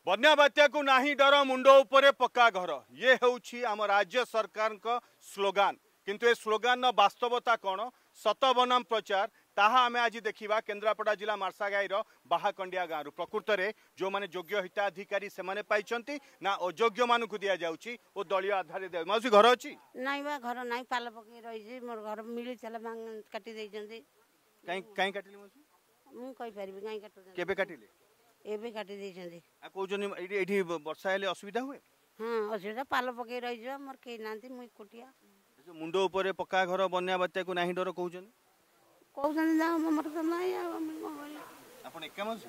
बन्या बात्या को नाही डर मुंड उपरे पक्का घर ये होउछि आम राज्य सरकार का स्लोगान किंतु ए स्लोगान वास्तवता कौन सत बनाम प्रचार ताहा आमे आज देखिबा केन्द्रापड़ा जिला मार्सागाई बाहाकंडिया गाँव प्रकृत में जो माने योग्य हिताधिकारी से माने पाइछंती ना अयोग्य मानु को दिया जाउछि ओ दलीय आधार दे मौसी घर अछि नाही बा घर नाही पाल पके रही छी मोर घर मिली चला मांग काटी देई जंती काई काई काटिले मौसी मु कहि परबी काई काटु केबे काटिले एबे काटी देई जंती आ को जनी एठी वर्षा हेले असुविधा हुए हां असुविधा पाल पके रही छी मोर के नांती मु कुटिया मुंड उपरे पक्का घर बन्या बात्या को नाही डर कहउछन कहउछन जा हमर त नाही आ आपण एका मौसी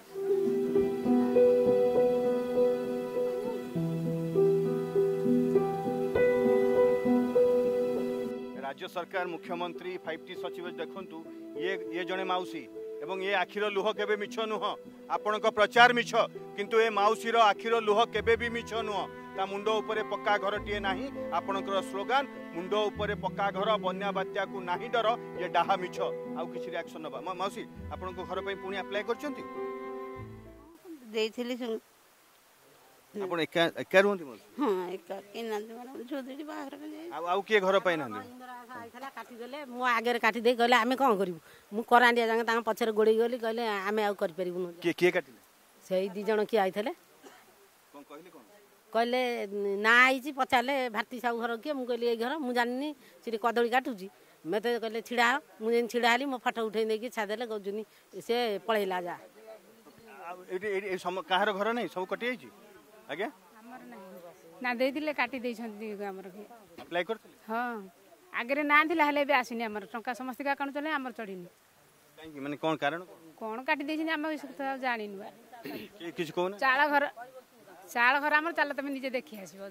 राज्य सरकार मुख्यमंत्री 5T सचिव देखंतु ये जने माउसी एवं ये आखिर लुह केबे मिछ नुह आपण को प्रचार मिछ किंतु ए माउसीर आखिर लुह केबे भी मिछ नुह ता मुंड उपरे पक्का घर टिए नाही आपणकर स्लोगान मुंड उपरे पक्का घर बन्या बात्या को नाही डर ये डाहा मिछ आउ किछि रिएक्शन नबा माउसी आपण को घर पे पुनी अप्लाई करचंती देइथिली सुन आपण एका एका रुंती मौसी हां एका के नांती माने जोदड़ी बाहर के जाई आउ के घर पाइ ना आइथला काटी देले मु आगे काटी दे कहले आमे कोन करिवु मु करांडिया जांगे ता पछरे गोड़ी गली कहले आमे आउ कर परिबु के काटिले सेही दी जण की आइथले कोन कहले कोन कहले ना आईची पचाले भारती साहू घर के मु कहली ए घर मु जाननी सिटी कदली काटुची मते कहले छिड़ा मु जेन छिड़ा हली मो फोटो उठै दे की छादेले गजुनी से पळैला जा ए कहार घर नहीं सब कटि आइची आज्ञा हमर नहीं ना दे दिले काटी दे छंती हमर के अप्लाई करथले हां आगरे ना दिला हले बे आसिनी हमर टंका समस्त का काउंट चले हमर चढ़िनी काई माने कोन कारण कोन काटी दे छनी हम इसको जानिनु के किछ कोन चाळ घर हमर चल तमे निजे देखि आसीबो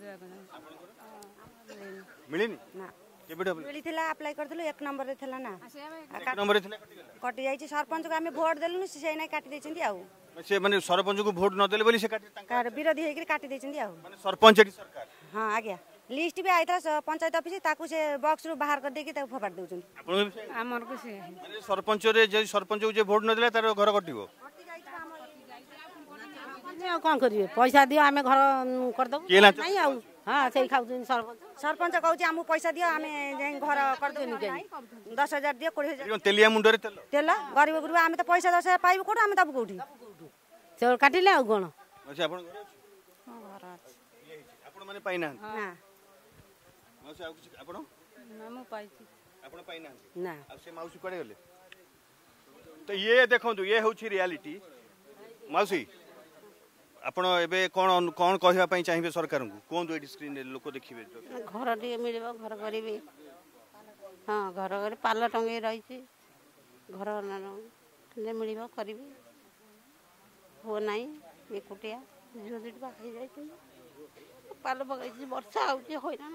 मिलिनी ना केबे मिली थिला अप्लाई करथलो एक नंबर रे थिला ना एक नंबर रे थिला कटि जाईची सरपंच को हमें वोट देलनु से नै काटी देछंती आउ से माने सरपंच को वोट न देले बोली से काटी कार विरोधी हेकरी काटी देछंती आउ माने सरपंच एटी सरकार हां आज्ञा लिस्ट भी आइता पंचायत ऑफिस ताकू से बॉक्स रू बाहर कर देकी ताकू फोपाड़ देउछन हमर को से माने सरपंच रे जे सरपंच को जे वोट न देला तार घर कटिबो कोन करिवे पैसा दियो आमे घर कर दो नहीं आउ हां सेही खाउछन सरपंच कहउची हमु पैसा दियो हमें जे घर कर देनी के 10000 दियो 20000 तेलिया मुंड रे तेल गरीब गुरु हमें तो पैसा 10000 पाइबो कोड हमें तब कोठी से काटिले आ कोन अच्छा आपण घर अछि हां घर अछि आपण माने पाइ ना ना अच्छा आपण ना मु पाइची आपण पाइ ना ना आ से माउसी कोडे गेले तो ये देखंतु ये होछि रियलिटी माउसी आपण एबे कोन कोन कहबा पई चाहिबे सरकार को कोन दो स्क्रीन लोक देखिबे घर टे मिलबो घर करिवे हां घर घर पाल टंगे रही छी घर ले मिलबो करिवे हो नाही एकुटिया जोदि बाकी जाई छी पाल पकाई छी वर्षा आउची होइना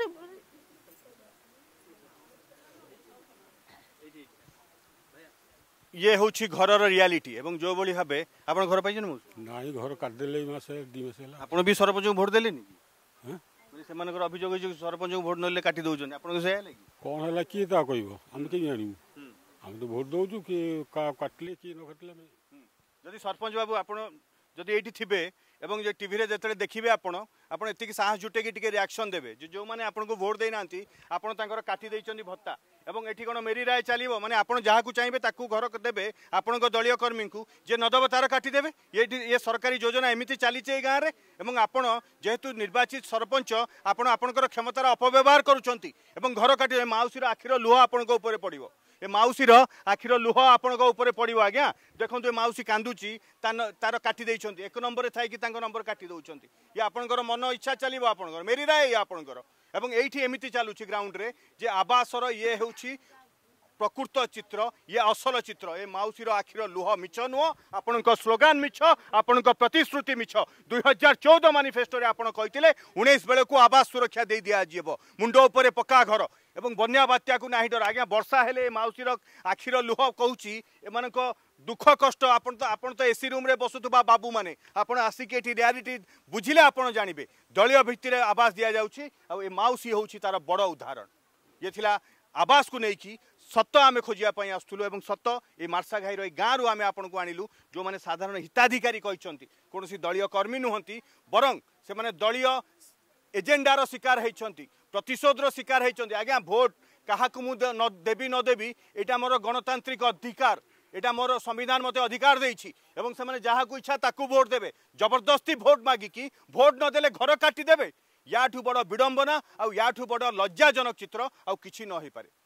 ये होछि घरर रियलिटी एवं जो बोली हबे आपण घर पाइजन मु नाही घर काट देले मासे 2 मास हला आपण भी सरपंच को वोट देले नी हां माने से मानकर अभियोग जे सरपंच को वोट नले काटी दउजन आपण को से आले की कोन हला की ता कहबो हम के जानिबो हम तो वोट दउजु कि का काटले कि न काटले जदि सरपंच बाबू आपण जदि एठी थिबे एवं जे टीवी रे जतरे देखिबे आपण एति की साहस जुटे की टिके रिएक्शन देबे जो माने आपण को वोट देई नांती आपण तांकर काटी देइचंदी भत्ता एवं एठी कोन मेरी राय चलिबो माने आपण जहा को चाहिबे ताकू घर देबे आपण को दलीय कर्मी को जे नदब तार काटी देबे ये सरकारी योजना एमिति चली चे गाँ रे एवं आपण जेहेतु निर्वाचित सरपंच आपण आपणकर क्षमतार अपव्यवहार करूचंती एवं घर काटी माउसीर आखिर लुह आपण को ऊपर पड़िबो ए माउसीर आखिर लुह आपण को ऊपर पड़िबो आज्ञा देखंतु ए माउसी कांदुची तार काटी देइचंती एक नंबर रे थाई कि तांको नंबर काटी दउचंती ये आपणकर मन इच्छा चलिबो आपणकर मेरी राय आपणकर एवं एठी एमिति चालुची ग्राउंड रे जे आवासर ये होउची प्रकृत चित्र ये असल चित्र ए माउसीर आखिर लुह मिछ नुह आपण स्लोगान मिछ आपण प्रतिश्रुति मिछ 2014 मैनिफेस्टो रे आपण कहितिले 19 बेले को आवास सुरक्षा दे दिया जीवो मुंड ऊपर पक्का घर एवं बन्या बात्या को नाही डर आज्ञा वर्षा हेले माउसीर आखिर लुह कहूची एमानक दुख कष्ट आपण तो एसी रूम रे बसुथबा बाबू माने आपण आसिक एठी रियलिटी बुझिले आपण जानिबे दलीय भित्तिरे आवास दिया जाउची आ ए माउसी होउची तार बड़ उदाहरण ये थिला आवास को नहीं कि सत आम खोजापी आसलु और सत ये मार्सा घाईर गाँव आम आपन को आणिलु जो मैंने साधारण हिताधिकारी कहते कौन दलीय कर्मी नुहति बरं से माने दलीय एजेंडार शिकार होती प्रतिशोधर शिकार होती आज्ञा भोट क्या देवी न देवी यहाँ मोर गणतांत्रिक अधिकार यहाँ मोर संविधान मत अधिकार देछि एवं से जहाँ को इच्छा ताकू भोट देवे जबरदस्ती भोट मागिकी भोट नदेले घर काटिदेवे याठू बड़ विडंबना आउ याठू बड़ लज्जाजनक चित्र आउ किछि न होई पारे।